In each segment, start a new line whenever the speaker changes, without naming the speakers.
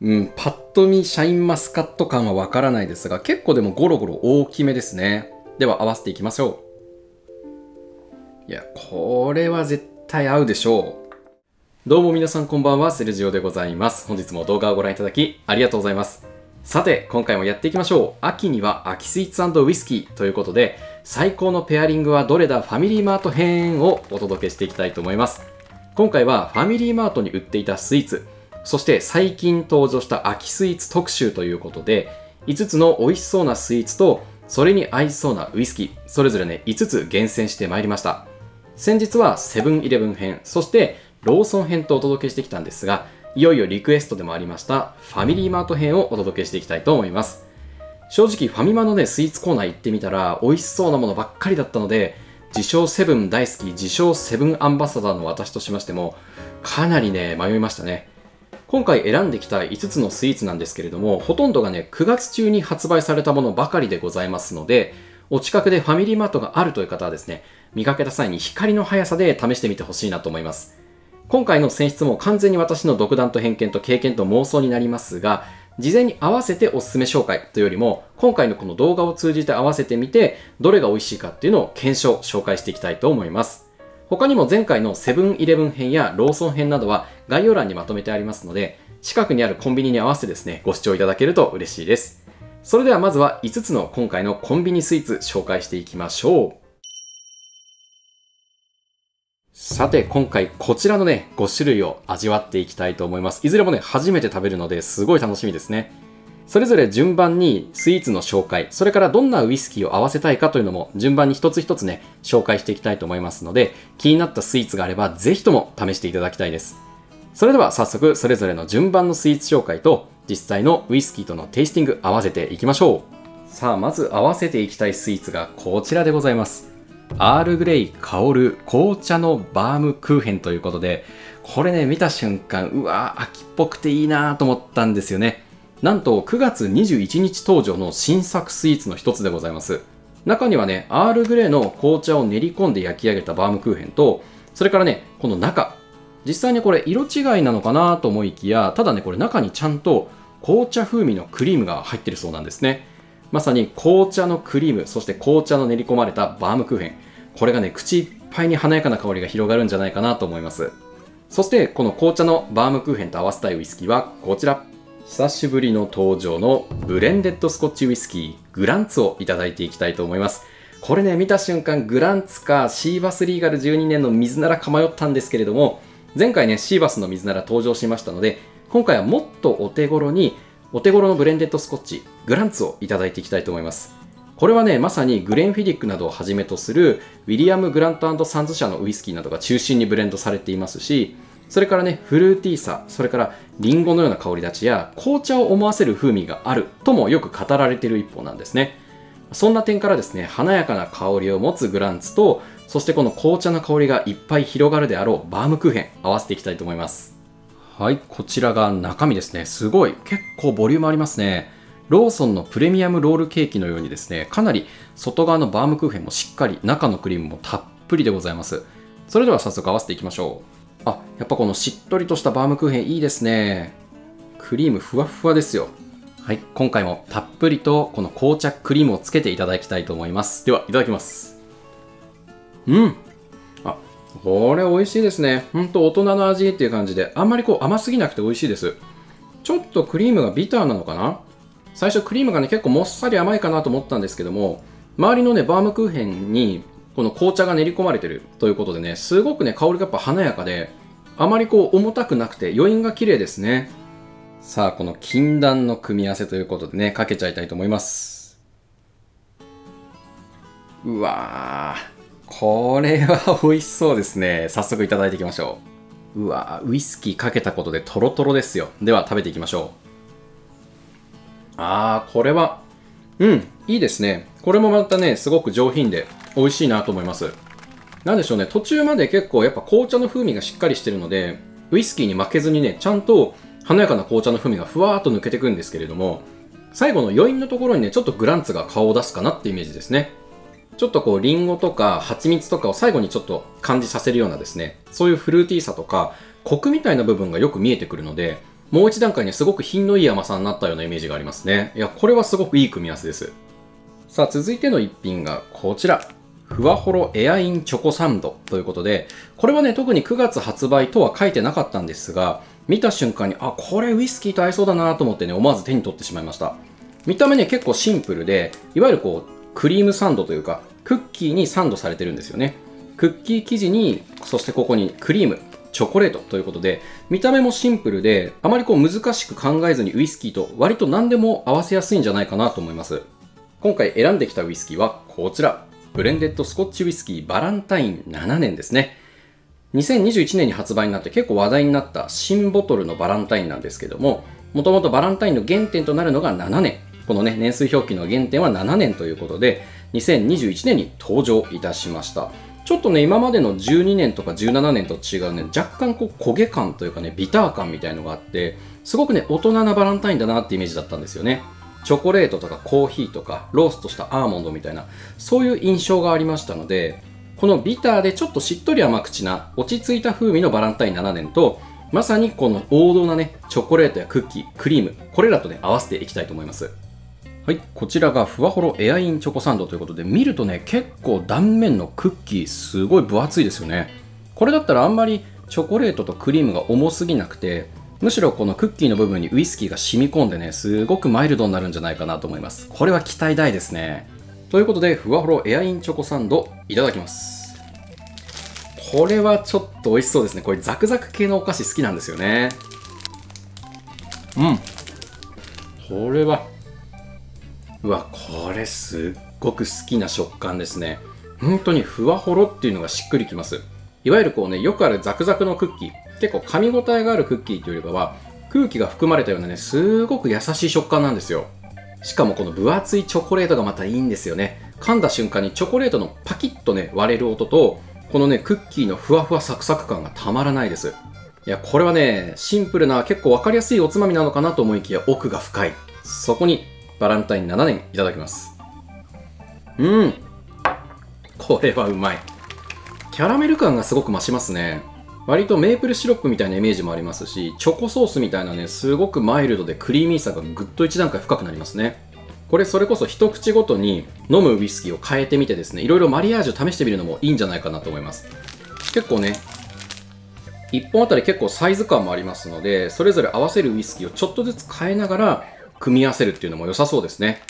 パッと見シャインマスカット感はわからないですが、結構でもゴロゴロ大きめですね。では合わせていきましょう。いや、これは絶対合うでしょう。どうも皆さんこんばんは、セルジオでございます。本日も動画をご覧いただきありがとうございます。さて、今回もやっていきましょう。秋には秋スイーツ&ウイスキーということで、最高のペアリングはどれだファミリーマート編をお届けしていきたいと思います。今回はファミリーマートに売っていたスイーツ、そして最近登場した秋スイーツ特集ということで、5つの美味しそうなスイーツと、それに合いそうなウイスキー、それぞれね、5つ厳選してまいりました。先日はセブンイレブン編、そしてローソン編とお届けしてきたんですが、いよいよリクエストでもありましたファミリーマート編をお届けしていきたいと思います。正直ファミマのね、スイーツコーナー行ってみたら美味しそうなものばっかりだったので、自称セブン大好き、自称セブンアンバサダーの私としましても、かなりね、迷いましたね。今回選んできた5つのスイーツなんですけれども、ほとんどがね、9月中に発売されたものばかりでございますので、お近くでファミリーマートがあるという方はですね、見かけた際に光の速さで試してみてほしいなと思います。今回の選出も完全に私の独断と偏見と経験と妄想になりますが、事前に合わせておすすめ紹介というよりも、今回のこの動画を通じて合わせてみて、どれが美味しいかっていうのを検証、紹介していきたいと思います。他にも前回のセブンイレブン編やローソン編などは概要欄にまとめてありますので、近くにあるコンビニに合わせてですね、ご視聴いただけると嬉しいです。それではまずは5つの今回のコンビニスイーツ紹介していきましょう。さて、今回こちらのね、5種類を味わっていきたいと思います。いずれもね、初めて食べるのですごい楽しみですね。それぞれ順番にスイーツの紹介、それからどんなウイスキーを合わせたいかというのも順番に一つ一つね、紹介していきたいと思いますので、気になったスイーツがあればぜひとも試していただきたいです。それでは早速それぞれの順番のスイーツ紹介と実際のウイスキーとのテイスティング合わせていきましょう。さあ、まず合わせていきたいスイーツがこちらでございます。アールグレイ香る紅茶のバームクーヘンということで、これね、見た瞬間、うわー、秋っぽくていいなーと思ったんですよね。なんと9月21日登場の新作スイーツの一つでございます。中にはね、アールグレイの紅茶を練り込んで焼き上げたバームクーヘンと、それからね、この中、実際にこれ色違いなのかなと思いきや、ただね、これ中にちゃんと紅茶風味のクリームが入ってるそうなんですね。まさに紅茶のクリーム、そして紅茶の練り込まれたバームクーヘン。これがね、口いっぱいに華やかな香りが広がるんじゃないかなと思います。そしてこの紅茶のバームクーヘンと合わせたいウイスキーはこちら。久しぶりの登場のブレンデッドスコッチウイスキーグランツをいただいていきたいと思います。これね、見た瞬間グランツかシーバスリーガル12年の水ならか迷ったんですけれども、前回ね、シーバスの水なら登場しましたので、今回はもっとお手頃のブレンデッドスコッチグランツをいただいていきたいと思います。これはね、まさにグレンフィディックなどをはじめとするウィリアム・グラント&サンズ社のウイスキーなどが中心にブレンドされていますし、それからね、フルーティーさ、それからリンゴのような香り立ちや紅茶を思わせる風味があるともよく語られている一方なんですね。そんな点からですね、華やかな香りを持つグランツと、そしてこの紅茶の香りがいっぱい広がるであろうバームクーヘン合わせていきたいと思います。はい、こちらが中身ですね。すごい、結構ボリュームありますね。ローソンのプレミアムロールケーキのようにですね、かなり外側のバームクーヘンもしっかり、中のクリームもたっぷりでございます。それでは早速合わせていきましょう。あ、やっぱこのしっとりとしたバームクーヘンいいですね。クリームふわふわですよ。はい、今回もたっぷりとこの紅茶クリームをつけていただきたいと思います。では、いただきます。あ、これ美味しいですね。ほんと大人の味っていう感じで、あんまりこう甘すぎなくて美味しいです。ちょっとクリームがビターなのかな。最初クリームがね、結構もっさり甘いかなと思ったんですけども、周りのね、バームクーヘンにこの紅茶が練り込まれてるということでね、すごくね、香りがやっぱ華やかで、あまりこう重たくなくて余韻が綺麗ですね。さあ、この禁断の組み合わせということでね、かけちゃいたいと思います。うわー、これは美味しそうですね。早速いただいていきましょう。うわー、ウイスキーかけたことでトロトロですよ。では食べていきましょう。これは、いいですね。これもまたね、すごく上品で美味しいなと思います。なんでしょうね、途中まで結構やっぱ紅茶の風味がしっかりしてるので、ウイスキーに負けずにね、ちゃんと華やかな紅茶の風味がふわーっと抜けてくるんですけれども、最後の余韻のところにね、ちょっとグランツが顔を出すかなってイメージですね。ちょっとこう、リンゴとか蜂蜜とかを最後にちょっと感じさせるようなですね、そういうフルーティーさとか、コクみたいな部分がよく見えてくるので、 もう一段階ね、すごく品のいい甘さになったようなイメージがありますね。いや、これはすごくいい組み合わせです。さあ、続いての一品がこちら。ふわほろエアインチョコサンドということで、これはね、特に9月発売とは書いてなかったんですが、見た瞬間に、あ、これウイスキーと合いそうだなと思ってね、思わず手に取ってしまいました。見た目ね、結構シンプルで、いわゆるこう、クリームサンドというか、クッキーにサンドされてるんですよね。クッキー生地に、そしてここにクリーム、チョコレートということで、見た目もシンプルで、あまりこう難しく考えずにウイスキーと割と何でも合わせやすいんじゃないかなと思います。今回選んできたウイスキーはこちら。ブレンデッドスコッチウイスキーバランタイン7年ですね。2021年に発売になって結構話題になった新ボトルのバランタインなんですけども、もともとバランタインの原点となるのが7年。このね、年数表記の原点は7年ということで、2021年に登場いたしました。ちょっとね、今までの12年とか17年と違うね、若干こう焦げ感というかね、ビター感みたいのがあって、すごくね、大人なバランタインだなってイメージだったんですよね。チョコレートとかコーヒーとかローストしたアーモンドみたいな、そういう印象がありましたので、このビターでちょっとしっとり甘口な落ち着いた風味のバランタイン7年と、まさにこの王道なね、チョコレートやクッキー、クリーム、これらとね、合わせていきたいと思います。はい、こちらがふわほろエアインチョコサンドということで、見るとね、結構断面のクッキーすごい分厚いですよね。これだったらあんまりチョコレートとクリームが重すぎなくて、むしろこのクッキーの部分にウイスキーが染み込んでね、すごくマイルドになるんじゃないかなと思います。これは期待大ですね。ということで、ふわほろエアインチョコサンド、いただきます。これはちょっと美味しそうですね。これザクザク系のお菓子好きなんですよね。これは、うわ、これすっごく好きな食感ですね。本当にふわほろっていうのがしっくりきます。いわゆるこうね、よくあるザクザクのクッキー。結構噛み応えがあるクッキーというよりかは、空気が含まれたようなね、すごく優しい食感なんですよ。しかもこの分厚いチョコレートがまたいいんですよね。噛んだ瞬間にチョコレートのパキッとね、割れる音と、このね、クッキーのふわふわサクサク感がたまらないです。いや、これはね、シンプルな結構わかりやすいおつまみなのかなと思いきや奥が深い。そこにバランタイン7年いただきます。これはうまい。キャラメル感がすごく増しますね。割とメープルシロップみたいなイメージもありますし、チョコソースみたいなね、すごくマイルドでクリーミーさがぐっと一段階深くなりますね。これそれこそ一口ごとに飲むウイスキーを変えてみてですね、いろいろマリアージュ試してみるのもいいんじゃないかなと思います。結構ね、1本あたり結構サイズ感もありますので、それぞれ合わせるウイスキーをちょっとずつ変えながら組み合わせるっていうのも良さそうですね。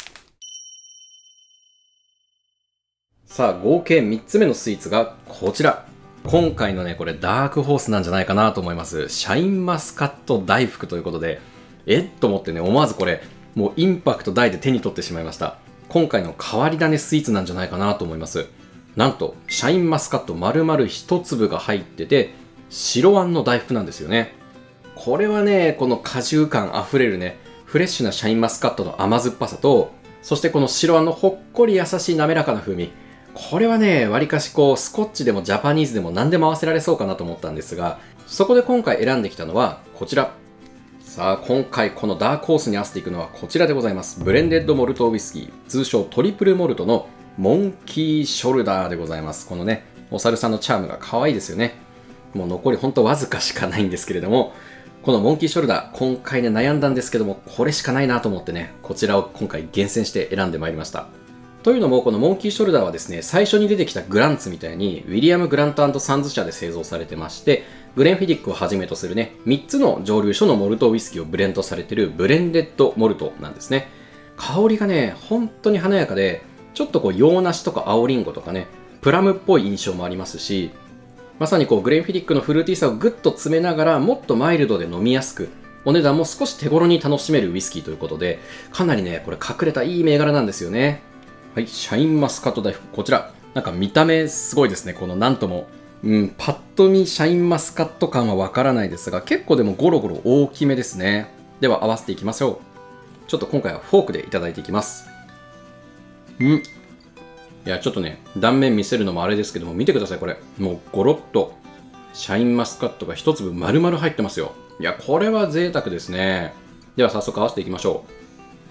さあ、合計3つ目のスイーツがこちら。今回のね、これダークホースなんじゃないかなと思います。シャインマスカット大福ということで、と思ってね、思わずこれ、もうインパクト大で手に取ってしまいました。今回の変わり種スイーツなんじゃないかなと思います。なんと、シャインマスカット丸々一粒が入ってて、白あんの大福なんですよね。これはね、この果汁感あふれるね、フレッシュなシャインマスカットの甘酸っぱさと、そしてこの白あんのほっこり優しい滑らかな風味。これはね、わりかしこう、スコッチでもジャパニーズでも何でも合わせられそうかなと思ったんですが、そこで今回選んできたのはこちら。さあ、今回このダークホースに合わせていくのはこちらでございます。ブレンデッドモルトウイスキー、通称トリプルモルトのモンキーショルダーでございます。このね、お猿さんのチャームが可愛いですよね。もう残りほんとわずかしかないんですけれども、このモンキーショルダー、今回ね悩んだんですけども、これしかないなと思ってね、こちらを今回厳選して選んでまいりました。というのも、このモンキーショルダーはですね、最初に出てきたグランツみたいに、ウィリアム・グラント&サンズ社で製造されてまして、グレンフィディックをはじめとするね、3つの蒸留所のモルトウイスキーをブレンドされているブレンデッドモルトなんですね。香りがね、本当に華やかで、ちょっとこう洋梨とか青リンゴとかね、プラムっぽい印象もありますし、まさにこうグレンフィディックのフルーティーさをぐっと詰めながら、もっとマイルドで飲みやすく、お値段も少し手頃に楽しめるウイスキーということで、かなりね、これ隠れたいい銘柄なんですよね。はい、シャインマスカット大福、こちら。なんか見た目すごいですね。このなんとも、パッと見シャインマスカット感はわからないですが、結構でもゴロゴロ大きめですね。では合わせていきましょう。ちょっと今回はフォークでいただいていきます。いや、ちょっとね、断面見せるのもあれですけども、見てください、これ。もうゴロッと、シャインマスカットが一粒丸々入ってますよ。いや、これは贅沢ですね。では早速合わせていきましょう。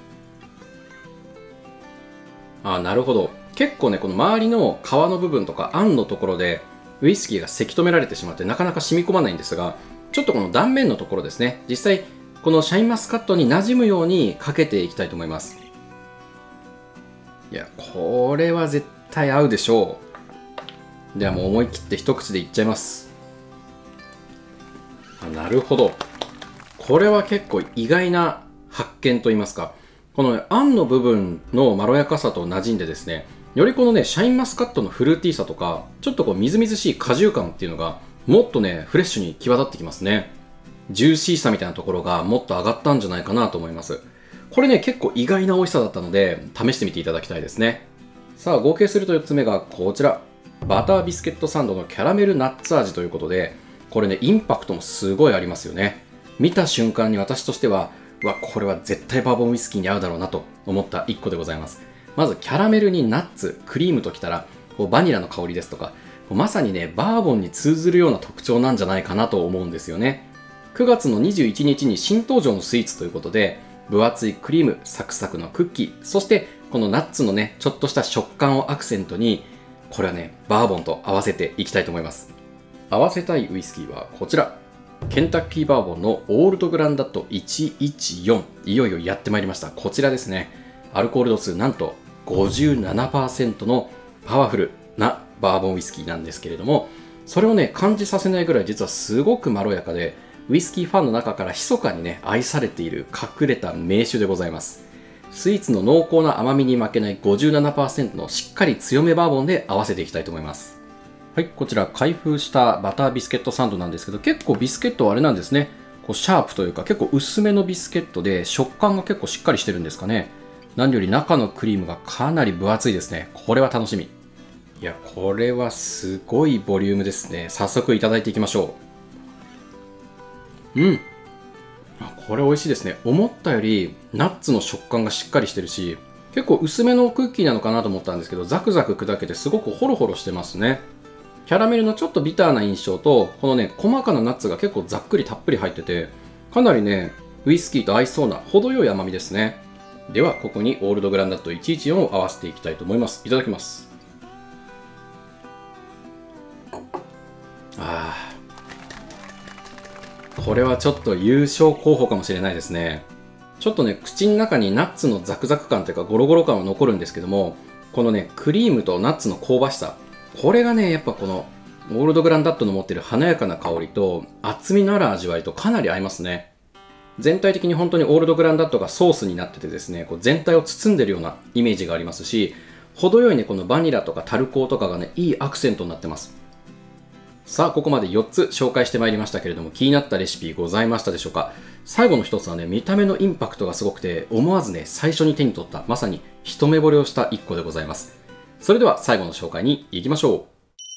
なるほど。結構ね、この周りの皮の部分とかあんのところで、ウイスキーがせき止められてしまってなかなか染み込まないんですが、ちょっとこの断面のところですね、実際このシャインマスカットに馴染むようにかけていきたいと思います。いや、これは絶対合うでしょう。ではもう思い切って一口でいっちゃいます。なるほど。これは結構意外な発見といいますか、この、ね、あんの部分のまろやかさと馴染んでですね、よりこのね、シャインマスカットのフルーティーさとか、ちょっとこうみずみずしい果汁感っていうのが、もっとね、フレッシュに際立ってきますね。ジューシーさみたいなところがもっと上がったんじゃないかなと思います。これね、結構意外な美味しさだったので、試してみていただきたいですね。さあ、合計すると4つ目がこちら。バタービスケットサンドのキャラメルナッツ味ということで、これね、インパクトもすごいありますよね。見た瞬間に私としては、これは絶対バーボンウイスキーに合うだろうなと思った1個でございます。まずキャラメルにナッツ、クリームときたら、バニラの香りですとか、まさにね、バーボンに通ずるような特徴なんじゃないかなと思うんですよね。9月の21日に新登場のスイーツということで、分厚いクリーム、サクサクのクッキー、そしてこのナッツのね、ちょっとした食感をアクセントに、これはね、バーボンと合わせていきたいと思います。合わせたいウイスキーはこちら。ケンタッキーバーボンのオールドグランダット114。いよいよやってまいりました。こちらですね。アルコール度数なんと 57% のパワフルなバーボンウイスキーなんですけれども、それをね、感じさせないぐらい実はすごくまろやかで、ウイスキーファンの中から密かにね、愛されている隠れた名酒でございます。スイーツの濃厚な甘みに負けない 57% のしっかり強めバーボンで合わせていきたいと思います。はい、こちら開封したバタービスケットサンドなんですけど、結構ビスケットはあれなんですね。こうシャープというか結構薄めのビスケットで食感が結構しっかりしてるんですかね。何より中のクリームがかなり分厚いですね。これは楽しみ。いや、これはすごいボリュームですね。早速いただいていきましょう。これ美味しいですね。思ったよりナッツの食感がしっかりしてるし、結構薄めのクッキーなのかなと思ったんですけど、ザクザク砕けてすごくホロホロしてますね。キャラメルのちょっとビターな印象と、このね、細かなナッツが結構ざっくりたっぷり入ってて、かなりね、ウイスキーと合いそうな程よい甘みですね。では、ここにオールドグランダット114を合わせていきたいと思います。いただきます。これはちょっと優勝候補かもしれないですね。ちょっとね、口の中にナッツのザクザク感というかゴロゴロ感は残るんですけども、このね、クリームとナッツの香ばしさ、これがね、やっぱこのオールドグランダットの持ってる華やかな香りと厚みのある味わいとかなり合いますね。全体的に本当にオールドグランダットがソースになっててですね、こう全体を包んでるようなイメージがありますし、程よいね、このバニラとかタルコーとかがね、いいアクセントになってます。さあ、ここまで4つ紹介してまいりましたけれども、気になったレシピございましたでしょうか。最後の一つはね、見た目のインパクトがすごくて、思わずね、最初に手に取った、まさに一目惚れをした1個でございます。それでは最後の紹介に行きましょう。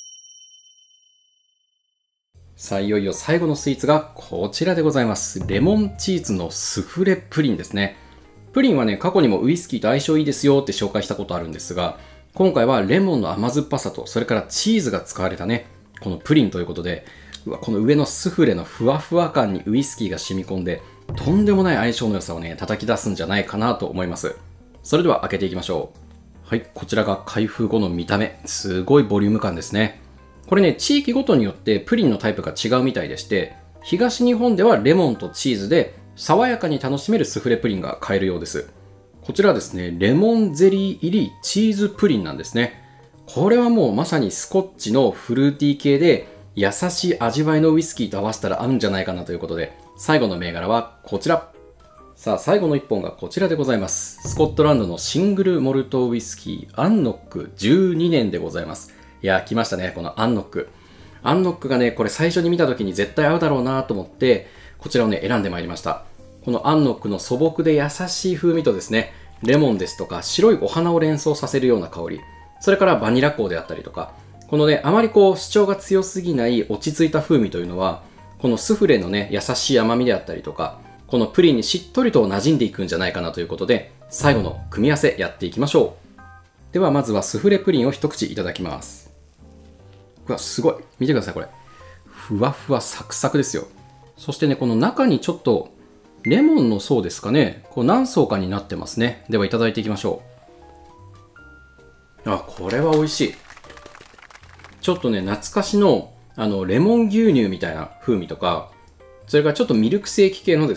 さあ、いよいよ最後のスイーツがこちらでございます。レモンチーズのスフレプリンですね。プリンはね、過去にもウイスキーと相性いいですよって紹介したことあるんですが、今回はレモンの甘酸っぱさと、それからチーズが使われたね、このプリンということで、この上のスフレのふわふわ感にウイスキーが染み込んで、とんでもない相性の良さをね、叩き出すんじゃないかなと思います。それでは開けていきましょう。はい、こちらが開封後の見た目。すごいボリューム感ですね。これね、地域ごとによってプリンのタイプが違うみたいでして、東日本ではレモンとチーズで爽やかに楽しめるスフレプリンが買えるようです。こちらはですね、レモンゼリー入りチーズプリンなんですね。これはもうまさにスコッチのフルーティー系で優しい味わいのウイスキーと合わせたら合うんじゃないかなということで、最後の銘柄はこちら。さあ、最後の1本がこちらでございます。スコットランドのシングルモルトウイスキー、アンノック12年でございます。いや、来ましたね、このアンノック。アンノックがね、これ最初に見た時に絶対合うだろうなと思って、こちらをね、選んでまいりました。このアンノックの素朴で優しい風味とですね、レモンですとか白いお花を連想させるような香り、それからバニラ香であったりとか、このね、あまりこう主張が強すぎない落ち着いた風味というのは、このスフレのね、優しい甘みであったりとか、このプリンにしっとりと馴染んでいくんじゃないかなということで、最後の組み合わせやっていきましょう。ではまずはスフレプリンを一口いただきます。うわ、すごい。見てください、これ。ふわふわサクサクですよ。そしてね、この中にちょっとレモンの層ですかね、こう何層かになってますね。ではいただいていきましょう。あ、これは美味しい。ちょっとね、懐かしのレモン牛乳みたいな風味とか、それからちょっとミルクセーキ系のですね、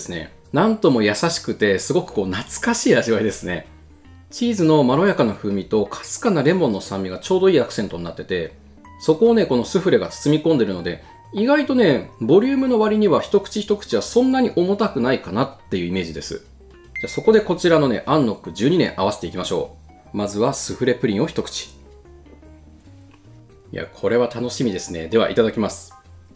なんとも優しくてすごく懐かしい味わいですね。チーズのまろやかな風味とかすかなレモンの酸味がちょうどいいアクセントになってて、そこをね、このスフレが包み込んでるので、意外とね、ボリュームの割には一口一口はそんなに重たくないかなっていうイメージです。じゃあそこでこちらのね、アンノック12年合わせていきましょう。まずはスフレプリンを一口。いや、これは楽しみですね。では、いただきます。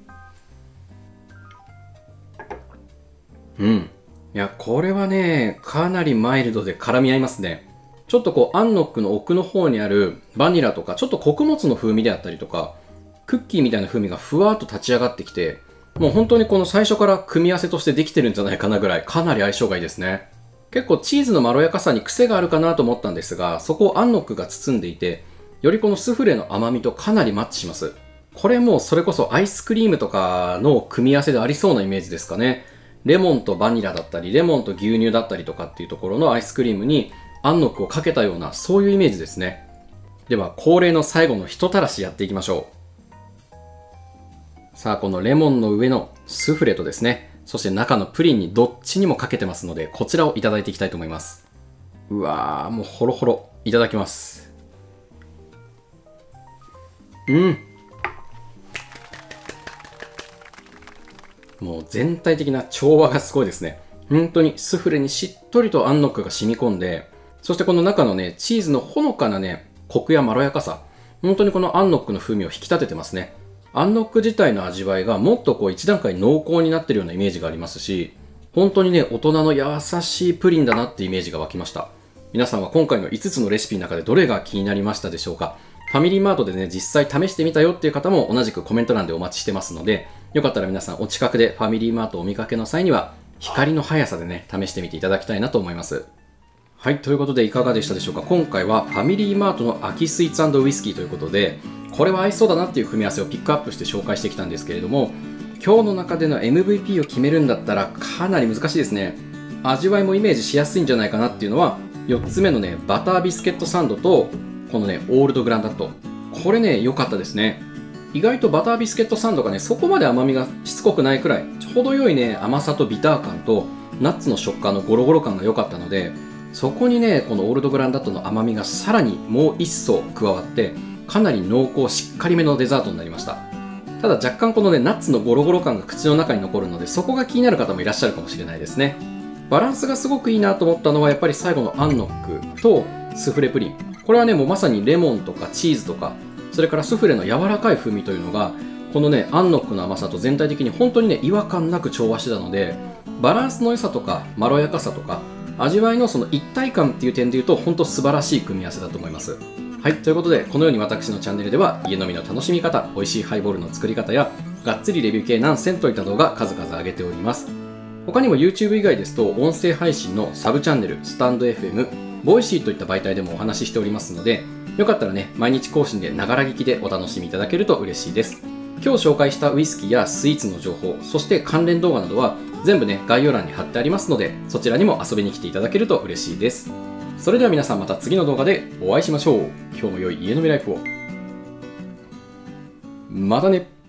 いや、これはね、かなりマイルドで絡み合いますね。ちょっとこう、アンノックの奥の方にあるバニラとか、ちょっと穀物の風味であったりとか、クッキーみたいな風味がふわっと立ち上がってきて、もう本当にこの最初から組み合わせとしてできてるんじゃないかなぐらい、かなり相性がいいですね。結構チーズのまろやかさに癖があるかなと思ったんですが、そこをアンノックが包んでいて、よりこのスフレの甘みとかなりマッチします。これもそれこそアイスクリームとかの組み合わせでありそうなイメージですかね。レモンとバニラだったり、レモンと牛乳だったりとかっていうところのアイスクリームにアンノックをかけたような、そういうイメージですね。では、恒例の最後の一たらしやっていきましょう。さあ、このレモンの上のスフレとですね、そして中のプリンにどっちにもかけてますので、こちらをいただいていきたいと思います。うわー、もうホロホロ。いただきます。もう全体的な調和がすごいですね。本当にスフレにしっとりとアンノックが染み込んで、そしてこの中のね、チーズのほのかなね、コクやまろやかさ、本当にこのアンノックの風味を引き立ててますね。アンノック自体の味わいがもっとこう一段階濃厚になってるようなイメージがありますし、本当にね、大人の優しいプリンだなってイメージが湧きました。皆さんは今回の5つのレシピの中でどれが気になりましたでしょうか？ファミリーマートでね、実際試してみたよっていう方も同じくコメント欄でお待ちしてますので、よかったら皆さんお近くでファミリーマートをお見かけの際には、光の速さでね、試してみていただきたいなと思います。はい、ということでいかがでしたでしょうか？今回はファミリーマートの秋スイーツ&ウイスキーということで、これは合いそうだなっていう組み合わせをピックアップして紹介してきたんですけれども、今日の中での MVP を決めるんだったらかなり難しいですね。味わいもイメージしやすいんじゃないかなっていうのは、4つ目のね、バタービスケットサンドと、このね、オールドグランダット。これね、良かったですね。意外とバタービスケットサンドがね、そこまで甘みがしつこくないくらい、ちょうど良いね、甘さとビター感と、ナッツの食感のゴロゴロ感が良かったので、そこにね、このオールドグランダットの甘みがさらにもう一層加わって、かなり濃厚しっかりめのデザートになりました。ただ若干このね、ナッツのゴロゴロ感が口の中に残るので、そこが気になる方もいらっしゃるかもしれないですね。バランスがすごくいいなと思ったのは、やっぱり最後のアンノックとスフレプリン。これはね、もうまさにレモンとかチーズとか、それからスフレの柔らかい風味というのが、このね、アンノックの甘さと全体的に本当にね、違和感なく調和してたので、バランスの良さとか、まろやかさとか、味わいのその一体感っていう点で言うと、本当素晴らしい組み合わせだと思います。はい、ということで、このように私のチャンネルでは、家飲みの楽しみ方、美味しいハイボールの作り方や、がっつりレビュー系何選といった動画、数々上げております。他にも YouTube 以外ですと、音声配信のサブチャンネル、スタンド FM、ボイシーといった媒体でもお話ししておりますので、よかったらね、毎日更新でながら聞きでお楽しみいただけると嬉しいです。今日紹介したウイスキーやスイーツの情報、そして関連動画などは全部ね、概要欄に貼ってありますので、そちらにも遊びに来ていただけると嬉しいです。それでは皆さんまた次の動画でお会いしましょう。今日も良い家飲みライフを。またね。